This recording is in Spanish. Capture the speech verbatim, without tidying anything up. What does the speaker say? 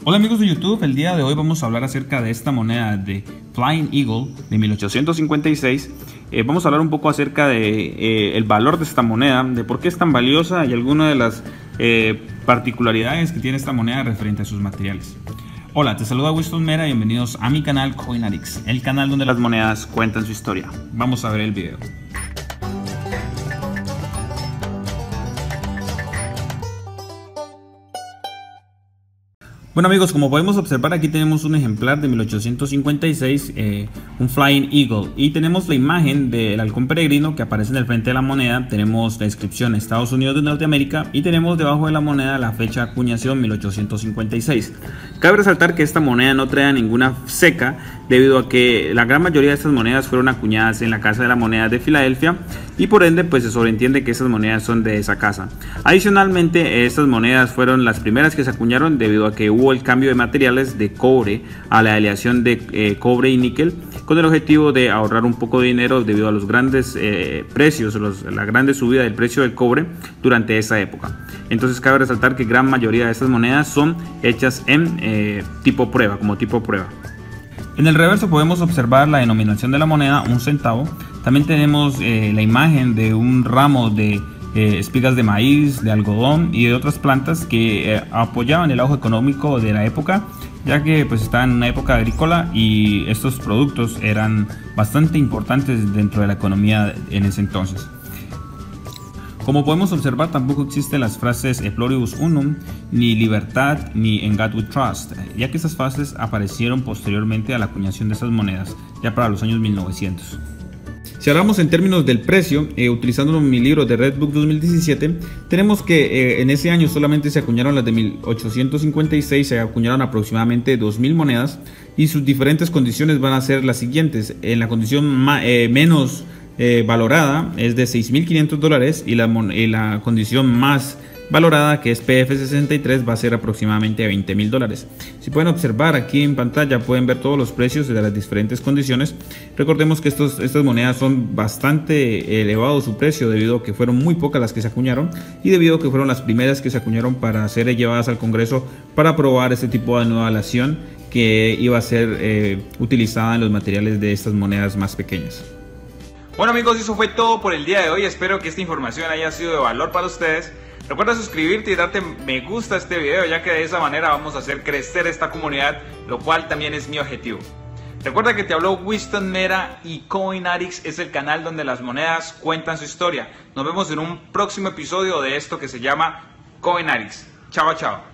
Hola amigos de YouTube, el día de hoy vamos a hablar acerca de esta moneda de Flying Eagle de mil ochocientos cincuenta y seis. Eh, vamos a hablar un poco acerca de eh, el valor de esta moneda, de por qué es tan valiosa y algunas de las eh, particularidades que tiene esta moneda referente a sus materiales. Hola, te saluda Winston Mera y bienvenidos a mi canal Coinadix, el canal donde las monedas cuentan su historia. Vamos a ver el video. Bueno amigos, como podemos observar, aquí tenemos un ejemplar de mil ochocientos cincuenta y seis, eh, un Flying Eagle, y tenemos la imagen del halcón peregrino que aparece en el frente de la moneda. Tenemos la inscripción Estados Unidos de Norteamérica y tenemos debajo de la moneda la fecha de acuñación mil ochocientos cincuenta y seis. Cabe resaltar que esta moneda no trae ninguna seca, debido a que la gran mayoría de estas monedas fueron acuñadas en la Casa de la Moneda de Filadelfia y por ende pues se sobreentiende que estas monedas son de esa casa. Adicionalmente, estas monedas fueron las primeras que se acuñaron debido a que hubo el cambio de materiales de cobre a la aleación de eh, cobre y níquel, con el objetivo de ahorrar un poco de dinero debido a los grandes eh, precios, los, la grande subida del precio del cobre durante esa época. Entonces cabe resaltar que gran mayoría de estas monedas son hechas en eh, tipo prueba, como tipo prueba. En el reverso podemos observar la denominación de la moneda, un centavo. También tenemos eh, la imagen de un ramo de eh, espigas de maíz, de algodón y de otras plantas que eh, apoyaban el auge económico de la época, ya que pues estaba en una época agrícola y estos productos eran bastante importantes dentro de la economía en ese entonces. Como podemos observar, tampoco existen las frases E pluribus unum, ni libertad, ni en God we trust, ya que estas frases aparecieron posteriormente a la acuñación de estas monedas, ya para los años mil novecientos. Si hablamos en términos del precio, eh, utilizando mi libro de Redbook dos mil diecisiete, tenemos que eh, en ese año solamente se acuñaron las de mil ochocientos cincuenta y seis, se acuñaron aproximadamente dos mil monedas y sus diferentes condiciones van a ser las siguientes. En la condición eh, menos Eh, valorada es de seis mil quinientos dólares y la, y la condición más valorada, que es P F sesenta y tres, va a ser aproximadamente veinte mil dólares. Si pueden observar aquí en pantalla, pueden ver todos los precios de las diferentes condiciones. Recordemos que estos, estas monedas son bastante elevados su precio debido a que fueron muy pocas las que se acuñaron y debido a que fueron las primeras que se acuñaron para ser llevadas al Congreso para aprobar este tipo de nueva aleación que iba a ser eh, utilizada en los materiales de estas monedas más pequeñas. Bueno amigos, eso fue todo por el día de hoy. Espero que esta información haya sido de valor para ustedes. Recuerda suscribirte y darte me gusta a este video, ya que de esa manera vamos a hacer crecer esta comunidad, lo cual también es mi objetivo. Recuerda que te habló Winston Mera y Coinadix es el canal donde las monedas cuentan su historia. Nos vemos en un próximo episodio de esto que se llama Coinadix. Chao, chao.